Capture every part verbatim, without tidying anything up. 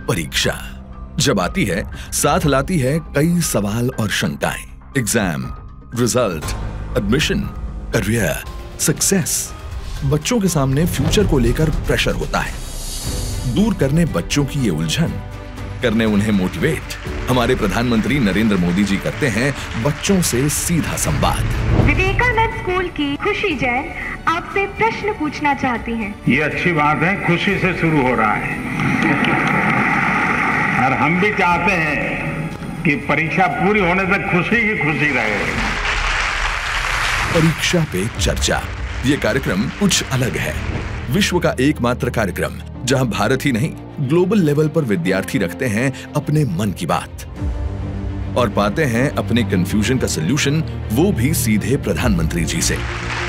परीक्षा जब आती है साथ लाती है कई सवाल और शंकाएं। Exam, result, admission, career, success. बच्चों के सामने फ्यूचर को लेकर प्रेशर होता है। दूर करने बच्चों की ये उलझन, करने उन्हें मोटिवेट हमारे प्रधानमंत्री नरेंद्र मोदी जी करते हैं बच्चों से सीधा संवाद। विवेकानंद स्कूल की खुशी जैन आपसे प्रश्न पूछना चाहती हैं। ये अच्छी बात है, खुशी से शुरू हो रहा है और हम भी चाहते हैं कि परीक्षा पूरी होने तक खुशी ही खुशी रहे। परीक्षा पे चर्चा, ये कार्यक्रम कुछ अलग है। विश्व का एकमात्र कार्यक्रम जहां भारत ही नहीं ग्लोबल लेवल पर विद्यार्थी रखते हैं अपने मन की बात और पाते हैं अपने कंफ्यूजन का सलूशन, वो भी सीधे प्रधानमंत्री जी से।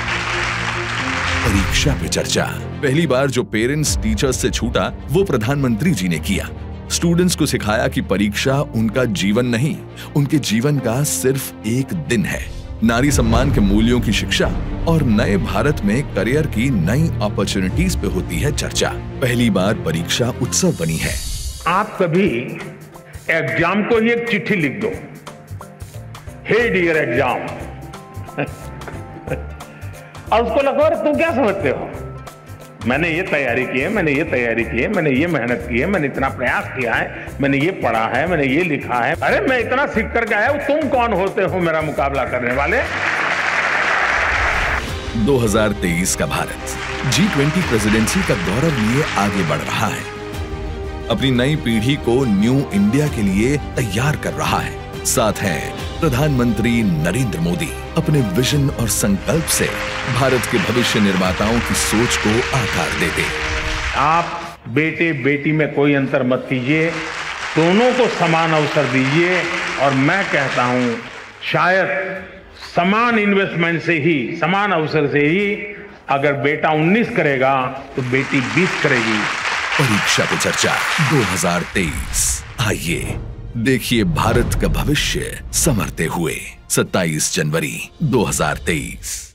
परीक्षा पे चर्चा पहली बार जो पेरेंट्स टीचर्स से छूटा वो प्रधानमंत्री जी ने किया। स्टूडेंट्स को सिखाया कि परीक्षा उनका जीवन नहीं, उनके जीवन का सिर्फ एक दिन है। नारी सम्मान के मूल्यों की शिक्षा और नए भारत में करियर की नई अपॉर्चुनिटीज पे होती है चर्चा। पहली बार परीक्षा उत्सव बनी है। आप कभी एग्जाम को ही एक चिट्ठी लिख दो, हे डियर एग्जाम, और उसको लगो तुम क्या समझते हो, मैंने ये तैयारी की है, मैंने ये तैयारी की है, मैंने ये मेहनत की है, मैंने इतना प्रयास किया है, मैंने ये पढ़ा है, मैंने ये लिखा है, अरे मैं इतना सीख करके आया हूं, तुम कौन होते हो मेरा मुकाबला करने वाले। दो हज़ार तेईस का भारत जी ट्वेंटी प्रेसिडेंसी का गौरव लिए आगे बढ़ रहा है। अपनी नई पीढ़ी को न्यू इंडिया के लिए तैयार कर रहा है। साथ हैं प्रधानमंत्री नरेंद्र मोदी अपने विजन और संकल्प से भारत के भविष्य निर्माताओं की सोच को आकार देते। आप बेटे बेटी में कोई अंतर मत कीजिए, दोनों को समान अवसर दीजिए। और मैं कहता हूं शायद समान इन्वेस्टमेंट से ही, समान अवसर से ही अगर बेटा उन्नीस करेगा तो बेटी बीस करेगी। परीक्षा पे चर्चा दो हज़ार तेईस, आइए देखिए भारत का भविष्य संवरते हुए। सत्ताईस जनवरी दो हज़ार तेईस।